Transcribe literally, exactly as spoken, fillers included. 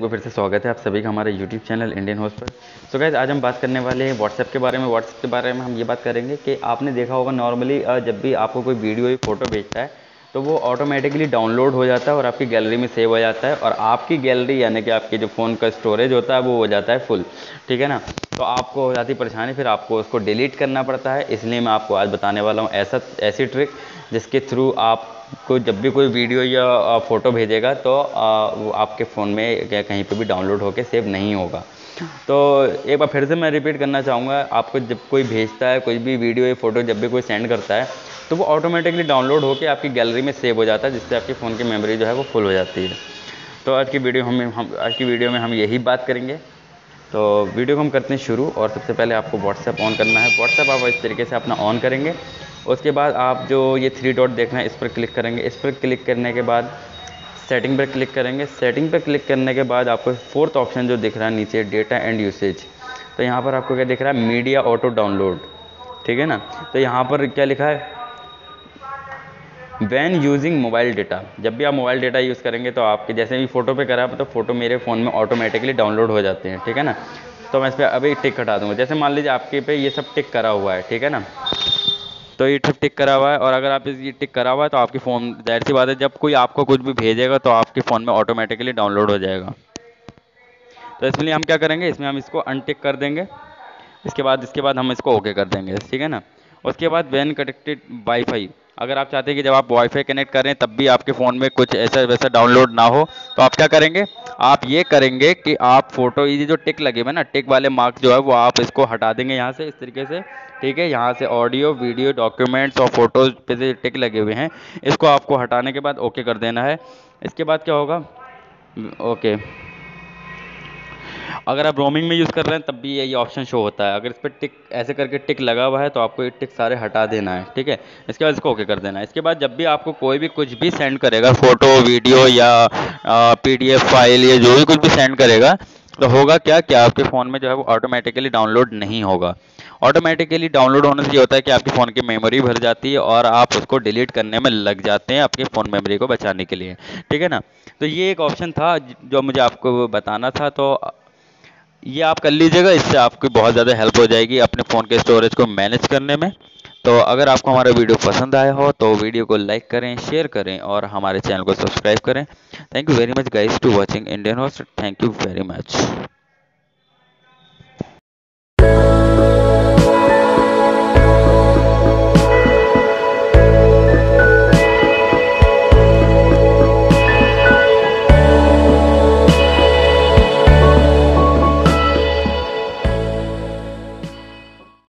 वो फिर से स्वागत है आप सभी का हमारे यूट्यूब चैनल इंडियन होस्ट पर। सो गाइस, आज हम बात करने वाले हैं व्हाट्सएप के बारे में। व्हाट्सएप के बारे में हम ये बात करेंगे कि आपने देखा होगा नॉर्मली जब भी आपको कोई वीडियो या फोटो भेजता है तो वो ऑटोमेटिकली डाउनलोड हो जाता है और आपकी गैलरी में सेव हो जाता है, और आपकी गैलरी यानी कि आपके जो फ़ोन का स्टोरेज होता है वो हो जाता है फुल। ठीक है ना। तो आपको हो जाती परेशानी, फिर आपको उसको डिलीट करना पड़ता है। इसलिए मैं आपको आज बताने वाला हूँ ऐसा ऐसी ट्रिक जिसके थ्रू आप को जब भी कोई वीडियो या फ़ोटो भेजेगा तो आ, वो आपके फ़ोन में या कहीं पे भी डाउनलोड होके सेव नहीं होगा। तो एक बार फिर से मैं रिपीट करना चाहूँगा, आपको जब कोई भेजता है कोई भी वीडियो या फ़ोटो, जब भी कोई सेंड करता है तो वो ऑटोमेटिकली डाउनलोड होकर आपकी गैलरी में सेव हो जाता है, जिससे आपके फ़ोन की मेमोरी जो है वो फुल हो जाती है। तो आज की वीडियो हम हम आज की वीडियो में हम यही बात करेंगे। तो वीडियो को हम करते हैं शुरू। और सबसे पहले आपको व्हाट्सएप ऑन करना है। व्हाट्सएप आप इस तरीके से अपना ऑन करेंगे। उसके बाद आप जो ये थ्री डॉट देखना है इस पर क्लिक करेंगे। इस पर क्लिक करने के बाद सेटिंग पर क्लिक करेंगे। सेटिंग पर क्लिक करने के बाद आपको फोर्थ ऑप्शन जो दिख रहा है नीचे, डेटा एंड यूसेज, तो यहाँ पर आपको क्या दिख रहा है, मीडिया ऑटो डाउनलोड। ठीक है ना। तो यहाँ पर क्या लिखा है, वैन यूजिंग मोबाइल डेटा। जब भी आप मोबाइल डेटा यूज़ करेंगे तो आपके जैसे भी फ़ोटो पे करा तो फ़ोटो मेरे फ़ोन में ऑटोमेटिकली डाउनलोड हो जाते हैं। ठीक है ना। तो मैं इस पर अभी टिक हटा दूँगा। जैसे मान लीजिए आपके पे ये सब टिक करा हुआ है, ठीक है ना। तो ये सब टिक करा हुआ है, और अगर आप इस ये टिक करा हुआ है तो आपकी फ़ोन, जाहिर सी बात है, जब कोई आपको कुछ भी भेजेगा तो आपके फ़ोन में ऑटोमेटिकली डाउनलोड हो जाएगा। तो इसलिए हम क्या करेंगे, इसमें हम इसको अनटिक कर देंगे। इसके बाद इसके बाद हम इसको ओके कर देंगे। ठीक है ना। उसके बाद वैन कनेक्टेड वाईफाई, अगर आप चाहते हैं कि जब आप वाईफाई कनेक्ट करें तब भी आपके फ़ोन में कुछ ऐसा वैसा डाउनलोड ना हो, तो आप क्या करेंगे, आप ये करेंगे कि आप फ़ोटो, ये जो टिक लगे हुए ना, टिक वाले मार्क्स जो है वो आप इसको हटा देंगे यहाँ से, इस तरीके से। ठीक है। यहाँ से ऑडियो, वीडियो, डॉक्यूमेंट्स और फोटोज़ पे से टिक लगे हुए हैं, इसको आपको हटाने के बाद ओके कर देना है। इसके बाद क्या होगा, ओके, अगर आप रोमिंग में यूज़ कर रहे हैं तब भी यही ऑप्शन शो होता है। अगर इस पर टिक ऐसे करके टिक लगा हुआ है तो आपको ये टिक सारे हटा देना है। ठीक है। इसके बाद इसको ओके कर देना है। इसके बाद जब भी आपको कोई भी कुछ भी सेंड करेगा, फोटो, वीडियो या पीडीएफ फाइल या जो भी कुछ भी सेंड करेगा, तो होगा क्या, क्या आपके फ़ोन में जो है वो ऑटोमेटिकली डाउनलोड नहीं होगा। ऑटोमेटिकली डाउनलोड होने से ये होता है कि आपके फ़ोन की मेमोरी भर जाती है और आप उसको डिलीट करने में लग जाते हैं आपके फ़ोन मेमोरी को बचाने के लिए। ठीक है ना। तो ये एक ऑप्शन था जो मुझे आपको बताना था। तो ये आप कर लीजिएगा, इससे आपकी बहुत ज़्यादा हेल्प हो जाएगी अपने फ़ोन के स्टोरेज को मैनेज करने में। तो अगर आपको हमारा वीडियो पसंद आया हो तो वीडियो को लाइक करें, शेयर करें और हमारे चैनल को सब्सक्राइब करें। Thank you very much guys to watching Indian host. Thank you very much.